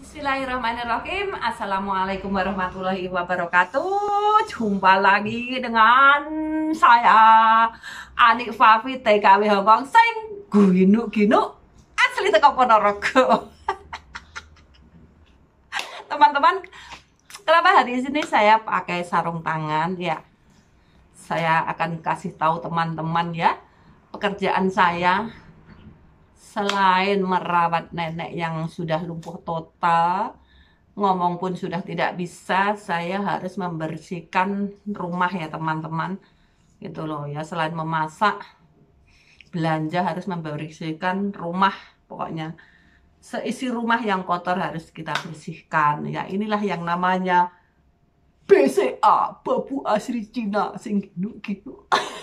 Bismillahirrahmanirrahim. Assalamualaikum warahmatullahi wabarakatuh. Jumpa lagi dengan saya Anik Fafi TKW Hongkong sing ginu-ginu asli teko Ponorogo. Teman-teman, kenapa hari ini saya pakai sarung tangan ya? Saya akan kasih tahu teman-teman ya, pekerjaan saya selain merawat nenek yang sudah lumpuh total, ngomong pun sudah tidak bisa, saya harus membersihkan rumah ya teman-teman. Gitu loh ya, selain memasak, belanja harus membersihkan rumah. Pokoknya seisi rumah yang kotor harus kita bersihkan. Ya inilah yang namanya BCA, babu asli Cina sing ginu-ginu.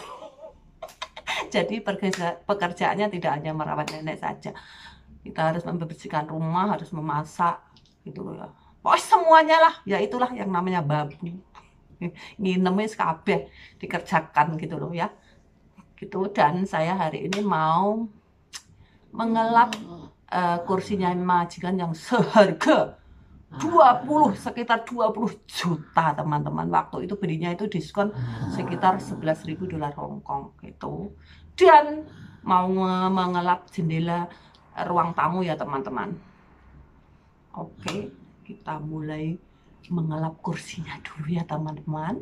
Jadi pekerjaannya tidak hanya merawat nenek saja. Kita harus membersihkan rumah, harus memasak, gitu loh ya. Pokoknya semuanya lah, ya itulah yang namanya babu. Nginemnya kabeh dikerjakan gitu loh ya. Gitu, dan saya hari ini mau mengelap kursinya majikan yang seharga sekitar 20 juta teman-teman. Waktu itu belinya itu diskon sekitar 11.000 dolar Hongkong gitu. Dan mau mengelap jendela ruang tamu ya teman-teman. Oke, kita mulai mengelap kursinya dulu ya teman-teman.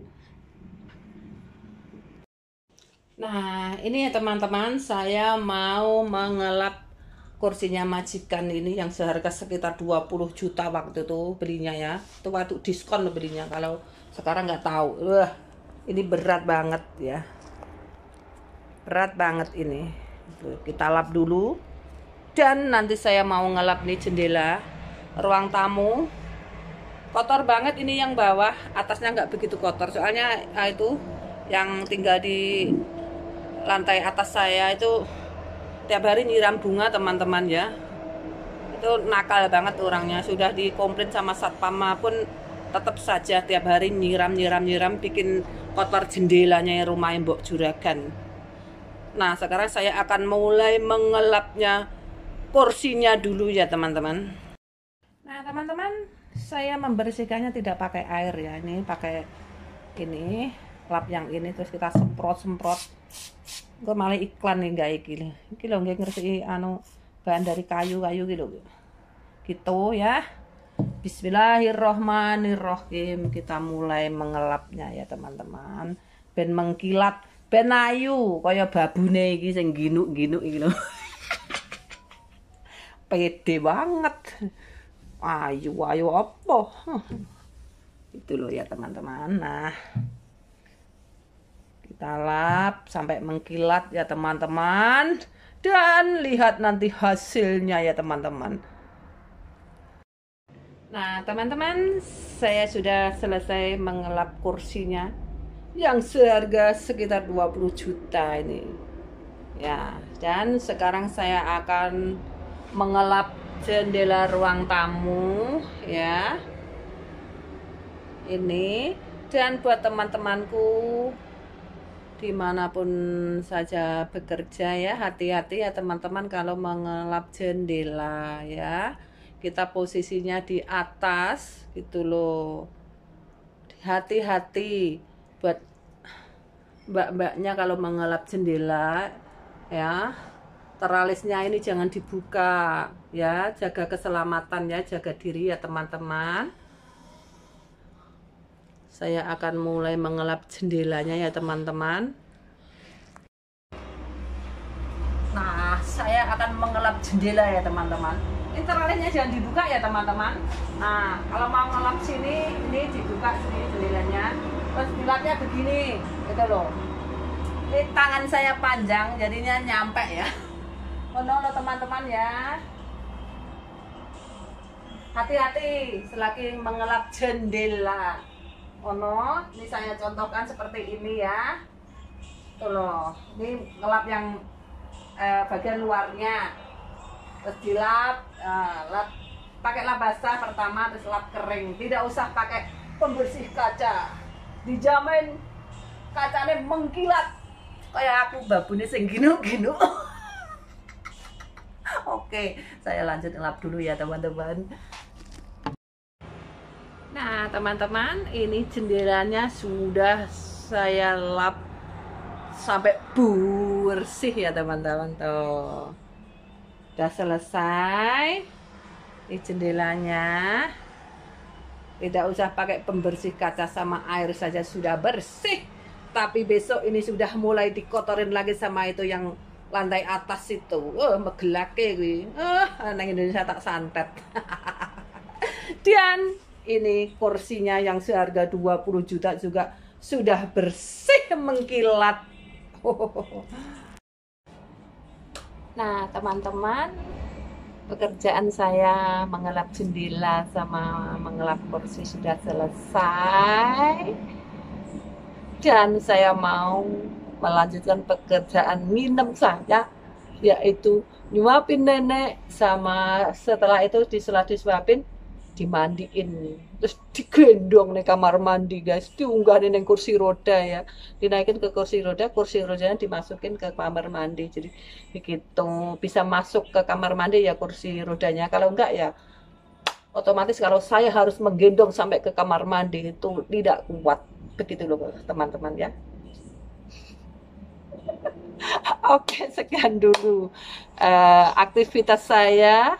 Nah ini ya teman-teman, saya mau mengelap kursinya majikan ini yang seharga sekitar 20 juta waktu itu belinya ya. Itu waktu diskon belinya, kalau sekarang nggak tahu. Ini berat banget ya. Berat banget ini. Kita lap dulu. Dan nanti saya mau ngelap nih jendela ruang tamu. Kotor banget ini yang bawah, atasnya nggak begitu kotor. Soalnya itu yang tinggal di lantai atas saya itu tiap hari nyiram bunga teman-teman ya. Itu nakal banget orangnya, sudah dikomplain sama satpam pun tetap saja tiap hari nyiram bikin kotor jendelanya rumah Mbok Juragan. Nah sekarang saya akan mulai mengelapnya kursinya dulu ya teman-teman. Nah teman-teman, saya membersihkannya tidak pakai air ya, ini pakai ini lap yang ini, terus kita semprot. Gue malah iklan nih nggak iki lho nggak ngerti bahan dari kayu gitu ya. Bismillahirrohmanirrohim. Kita mulai mengelapnya ya teman-teman, ben mengkilat, ben ayu kaya babune iki sing ginu-ginu iki lho. Pede banget, ayu apa itu loh ya teman-teman. Nah kita lap sampai mengkilat ya teman-teman, dan lihat nanti hasilnya ya teman-teman. Nah teman-teman, saya sudah selesai mengelap kursinya yang seharga sekitar 20 juta ini ya. Dan sekarang saya akan mengelap jendela ruang tamu ya ini. Dan buat teman-temanku dimanapun saja bekerja ya, hati-hati ya teman-teman kalau mengelap jendela ya. Kita posisinya di atas gitu loh, hati-hati buat mbak-mbaknya kalau mengelap jendela ya. Teralisnya ini jangan dibuka ya, jaga keselamatan ya, jaga diri ya teman-teman. Saya akan mulai mengelap jendelanya ya teman-teman. Nah saya akan mengelap jendela ya teman-teman. Ini teralisnya jangan dibuka ya teman-teman. Nah kalau mau ngelap sini, ini dibuka sini jendelanya, terus dilapnya begini gitu loh. Ini tangan saya panjang jadinya nyampe ya. Oh no teman-teman ya, hati-hati selagi mengelap jendela. Oh no, ini saya contohkan seperti ini ya. Tuh loh, ini ngelap yang bagian luarnya, terus dilap, pakai lap basah pertama, terus lap kering. Tidak usah pakai pembersih kaca, dijamin kacanya mengkilat kayak aku babune sing ginu-ginu. Oke, saya lanjut ngelap dulu ya teman-teman. Nah, teman-teman, ini jendelanya sudah saya lap sampai bersih ya, teman-teman. Tuh. Udah selesai. Ini jendelanya. Tidak usah pakai pembersih kaca sama air saja sudah bersih. Tapi besok ini sudah mulai dikotorin lagi sama itu yang lantai atas itu. Megelake kuwi. Nang Indonesia tak santet. Dan ini kursinya yang seharga 20 juta juga sudah bersih mengkilat. Nah, teman-teman, pekerjaan saya mengelap jendela sama mengelap kursi sudah selesai. Dan saya mau melanjutkan pekerjaan minum saya, yaitu nyuapin nenek, sama setelah itu disuapin dimandiin, terus digendong nih kamar mandi guys, diunggah nih kursi roda ya, dinaikin ke kursi rodanya dimasukin ke kamar mandi, jadi begitu bisa masuk ke kamar mandi ya kursi rodanya, kalau enggak ya otomatis kalau saya harus menggendong sampai ke kamar mandi itu tidak kuat, begitu loh teman-teman ya. Oke, sekian dulu aktivitas saya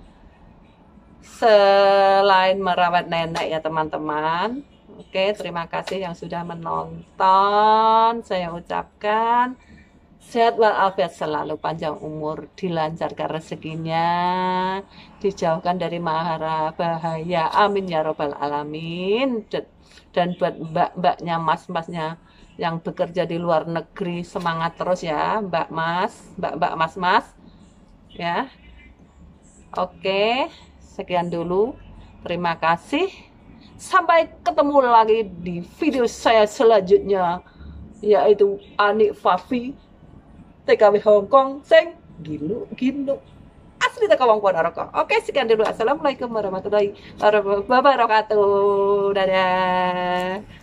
selain merawat nenek ya teman-teman. Oke, terima kasih yang sudah menonton. Saya ucapkan sehat walafiat selalu, panjang umur, dilancarkan rezekinya, dijauhkan dari mara bahaya, amin ya robbal alamin. Dan buat mbak-mbaknya, mas-masnya yang bekerja di luar negeri, semangat terus ya mbak mas ya. Oke, sekian dulu, terima kasih, sampai ketemu lagi di video saya selanjutnya, yaitu Anik Fafi TKW Hongkong sing gilu asli teka wong Ponorogo. Oke, sekian dulu, assalamualaikum warahmatullahi wabarakatuh, dadah.